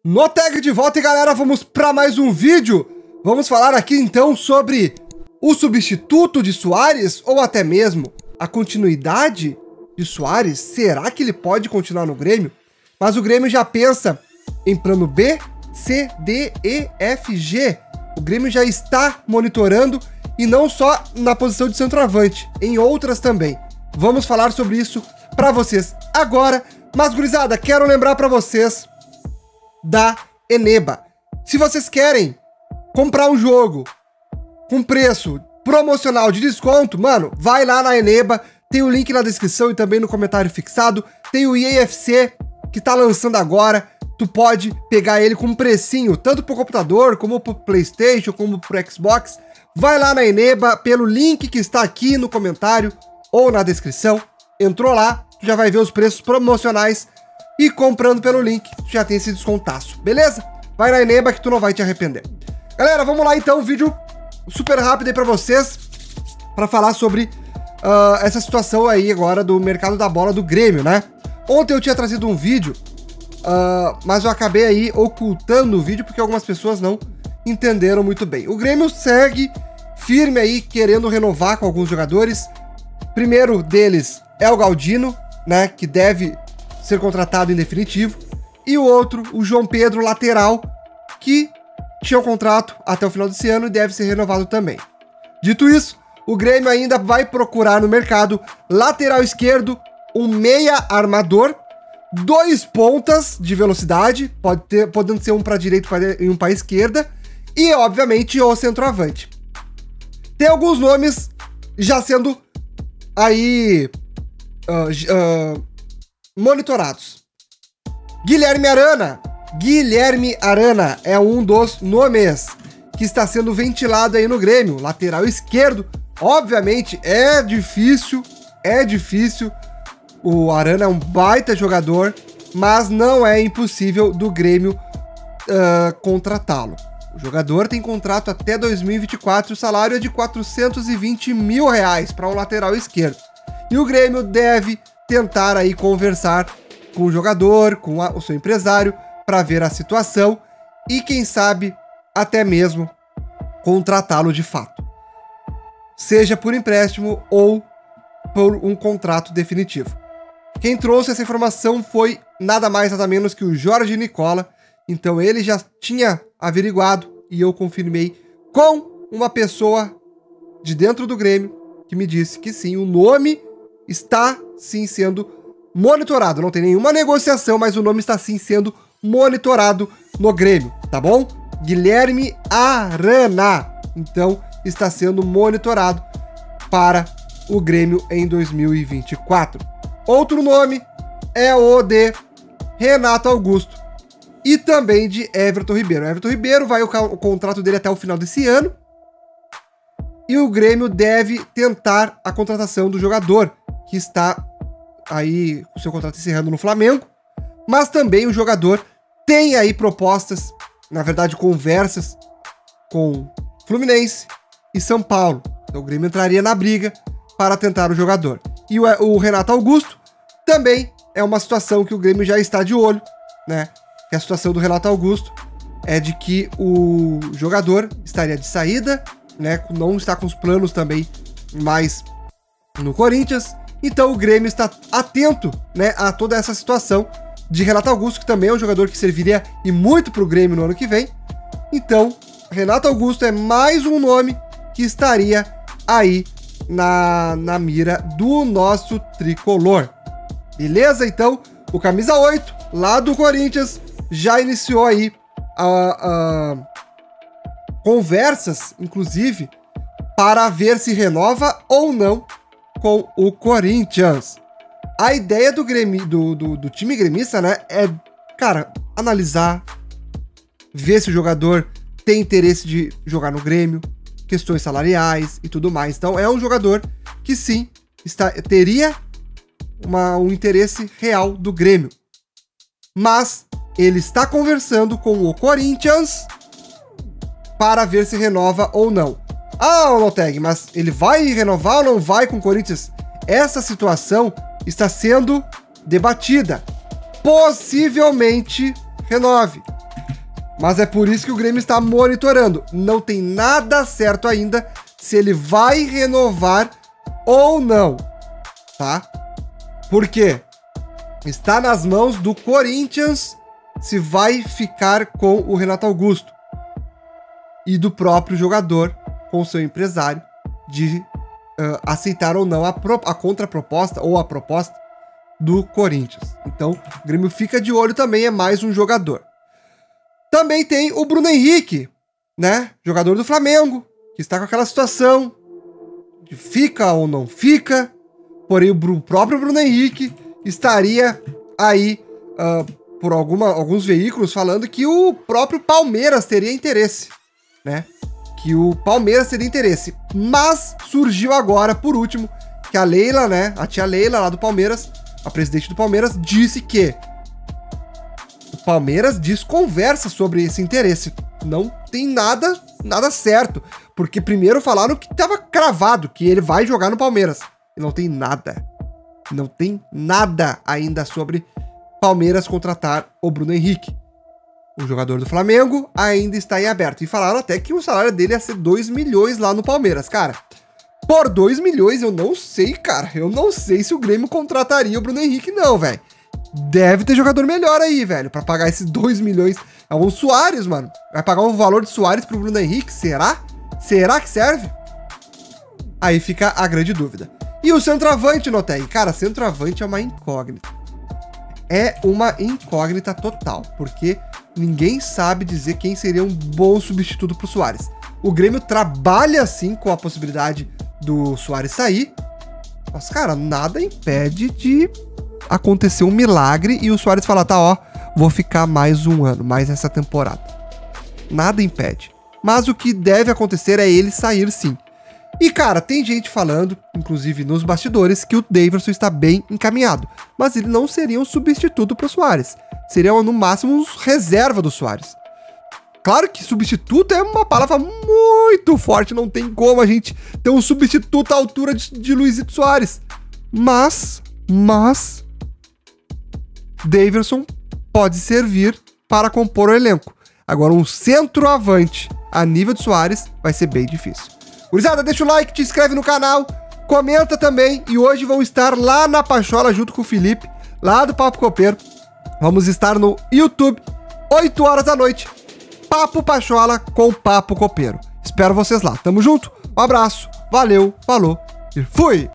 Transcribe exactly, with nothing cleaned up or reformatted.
Noteg de volta e galera, vamos para mais um vídeo. Vamos falar aqui então sobre o substituto de Suárez ou até mesmo a continuidade de Suárez. Será que ele pode continuar no Grêmio? Mas o Grêmio já pensa em plano B, C, D, E, F, G. O Grêmio já está monitorando e não só na posição de centroavante, em outras também. Vamos falar sobre isso para vocês agora. Mas gurizada, quero lembrar para vocês da Eneba. Se vocês querem comprar um jogo com preço promocional de desconto, mano, vai lá na Eneba, tem o link na descrição e também no comentário fixado. Tem o E A F C que tá lançando agora, tu pode pegar ele com um precinho, tanto pro computador, como pro PlayStation, como pro Xbox. Vai lá na Eneba, pelo link que está aqui no comentário ou na descrição. Entrou lá, tu já vai ver os preços promocionais e comprando pelo link, tu já tem esse descontaço, beleza? Vai na Eneba que tu não vai te arrepender. Galera, vamos lá então, um vídeo super rápido aí pra vocês, pra falar sobre uh, essa situação aí agora do mercado da bola do Grêmio, né? Ontem eu tinha trazido um vídeo, uh, mas eu acabei aí ocultando o vídeo porque algumas pessoas não entenderam muito bem. O Grêmio segue firme aí, querendo renovar com alguns jogadores. Primeiro deles é o Galdino, né, que deve ser contratado em definitivo, e o outro, o João Pedro, lateral, que tinha um contrato até o final desse ano e deve ser renovado também. Dito isso, o Grêmio ainda vai procurar no mercado lateral esquerdo, um meia armador, dois pontas de velocidade, pode ter, podendo ser um para a direita e um para a esquerda, e obviamente o centroavante. Tem alguns nomes já sendo aí uh, uh, monitorados. Guilherme Arana. Guilherme Arana é um dos nomes que está sendo ventilado aí no Grêmio. Lateral esquerdo. Obviamente é difícil, é difícil. O Arana é um baita jogador, mas não é impossível do Grêmio uh, contratá-lo. O jogador tem contrato até dois mil e vinte e quatro, o salário é de quatrocentos e vinte mil reais para um lateral esquerdo. E o Grêmio deve tentar aí conversar com o jogador, com a, o seu empresário, para ver a situação e, quem sabe, até mesmo contratá-lo de fato. Seja por empréstimo ou por um contrato definitivo. Quem trouxe essa informação foi nada mais nada menos que o Jorge Nicola. Então ele já tinha averiguado e eu confirmei com uma pessoa de dentro do Grêmio que me disse que sim, o nome está sim sendo monitorado. Não tem nenhuma negociação, mas o nome está sim sendo monitorado no Grêmio, tá bom? Guilherme Arana. Então está sendo monitorado para o Grêmio em dois mil e vinte e quatro. Outro nome é o de Renato Augusto e também de Everton Ribeiro. Everton Ribeiro vai o, o contrato dele até o final desse ano e o Grêmio deve tentar a contratação do jogador que está aí com o seu contrato encerrando no Flamengo, mas também o jogador tem aí propostas, na verdade conversas com Fluminense e São Paulo. Então o Grêmio entraria na briga para tentar o jogador. E o, o Renato Augusto também é uma situação que o Grêmio já está de olho, né? Que a situação do Renato Augusto é de que o jogador estaria de saída, né? Não está com os planos também mais no Corinthians. Então o Grêmio está atento, né, a toda essa situação de Renato Augusto, que também é um jogador que serviria e muito para o Grêmio no ano que vem. Então, Renato Augusto é mais um nome que estaria aí na, na mira do nosso tricolor. Beleza? Então, o camisa oito, lá do Corinthians, já iniciou aí a, a conversas, inclusive, para ver se renova ou não com o Corinthians. A ideia do, Grêmio, do, do, do time gremista, né, é, cara, analisar, ver se o jogador tem interesse de jogar no Grêmio, questões salariais e tudo mais. Então é um jogador que sim, está, teria uma, um interesse real do Grêmio. Mas ele está conversando com o Corinthians para ver se renova ou não. Ah, Noteg, mas ele vai renovar ou não vai com o Corinthians? Essa situação está sendo debatida. Possivelmente renove. Mas é por isso que o Grêmio está monitorando. Não tem nada certo ainda se ele vai renovar ou não, tá? Por quê? Está nas mãos do Corinthians se vai ficar com o Renato Augusto e do próprio jogador com seu empresário de uh, aceitar ou não a, pro, a contraproposta ou a proposta do Corinthians. Então, o Grêmio fica de olho também, é mais um jogador. Também tem o Bruno Henrique, né? Jogador do Flamengo, que está com aquela situação de fica ou não fica. Porém, o próprio Bruno Henrique estaria aí uh, por alguma, alguns veículos falando que o próprio Palmeiras teria interesse, né? Que o Palmeiras teria interesse. Mas surgiu agora, por último, que a Leila, né? A tia Leila lá do Palmeiras, a presidente do Palmeiras, disse que o Palmeiras desconversa sobre esse interesse. Não tem nada, nada certo. Porque primeiro falaram que estava cravado, que ele vai jogar no Palmeiras. E não tem nada. Não tem nada ainda sobre Palmeiras contratar o Bruno Henrique. O jogador do Flamengo ainda está em aberto. E falaram até que o salário dele ia ser dois milhões lá no Palmeiras. Cara, por dois milhões eu não sei, cara. Eu não sei se o Grêmio contrataria o Bruno Henrique, não, velho. Deve ter jogador melhor aí, velho, pra pagar esses dois milhões. É um Suárez, mano. Vai pagar o valor de Suárez pro Bruno Henrique? Será? Será que serve? Aí fica a grande dúvida. E o centroavante, Noteg? Cara, centroavante é uma incógnita. É uma incógnita total, porque ninguém sabe dizer quem seria um bom substituto pro Suárez. O Grêmio trabalha, sim, com a possibilidade do Suárez sair, mas, cara, nada impede de acontecer um milagre e o Suárez falar, tá, ó, vou ficar mais um ano, mais essa temporada. Nada impede. Mas o que deve acontecer é ele sair, sim. E, cara, tem gente falando, inclusive nos bastidores, que o Daverson está bem encaminhado. Mas ele não seria um substituto para o Suárez. Seria, no máximo, um reserva do Suárez. Claro que substituto é uma palavra muito forte. Não tem como a gente ter um substituto à altura de, de Luizito Soares. Mas, mas... Daverson pode servir para compor o elenco. Agora, um centroavante a nível de Soares vai ser bem difícil. Gurizada, deixa o like, te inscreve no canal, comenta também. E hoje vão estar lá na Pachola junto com o Felipe, lá do Papo Copeiro. Vamos estar no YouTube, oito horas da noite. Papo Pachola com Papo Copeiro. Espero vocês lá. Tamo junto, um abraço, valeu, falou e fui!